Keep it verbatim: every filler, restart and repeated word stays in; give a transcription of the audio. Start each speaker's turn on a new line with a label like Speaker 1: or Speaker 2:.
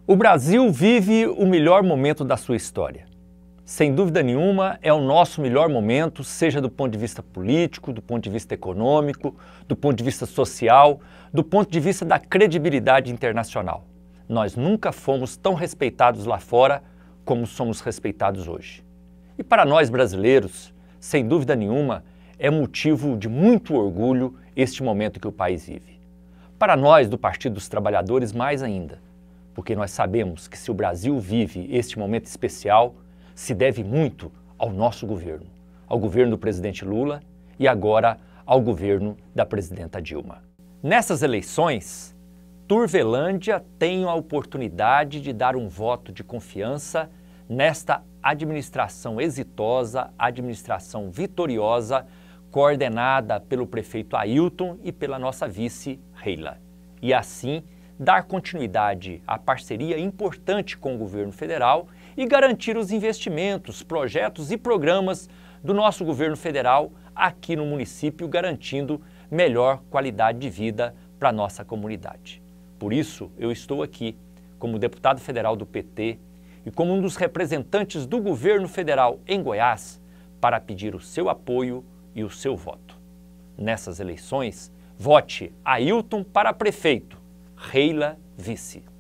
Speaker 1: O Brasil vive o melhor momento da sua história. Sem dúvida nenhuma, é o nosso melhor momento, seja do ponto de vista político, do ponto de vista econômico, do ponto de vista social, do ponto de vista da credibilidade internacional. Nós nunca fomos tão respeitados lá fora como somos respeitados hoje. E para nós brasileiros, sem dúvida nenhuma, é motivo de muito orgulho este momento que o país vive. Para nós do Partido dos Trabalhadores, mais ainda, porque nós sabemos que se o Brasil vive este momento especial, se deve muito ao nosso governo, ao governo do presidente Lula e agora ao governo da presidenta Dilma. Nessas eleições, Turvelândia tem a oportunidade de dar um voto de confiança nesta administração exitosa, administração vitoriosa, coordenada pelo prefeito Ailton e pela nossa vice Reila. E assim, dar continuidade à parceria importante com o governo federal e garantir os investimentos, projetos e programas do nosso governo federal aqui no município, garantindo melhor qualidade de vida para a nossa comunidade. Por isso, eu estou aqui como deputado federal do P T e como um dos representantes do governo federal em Goiás para pedir o seu apoio e o seu voto. Nessas eleições, vote Ailton para prefeito, Reila vice.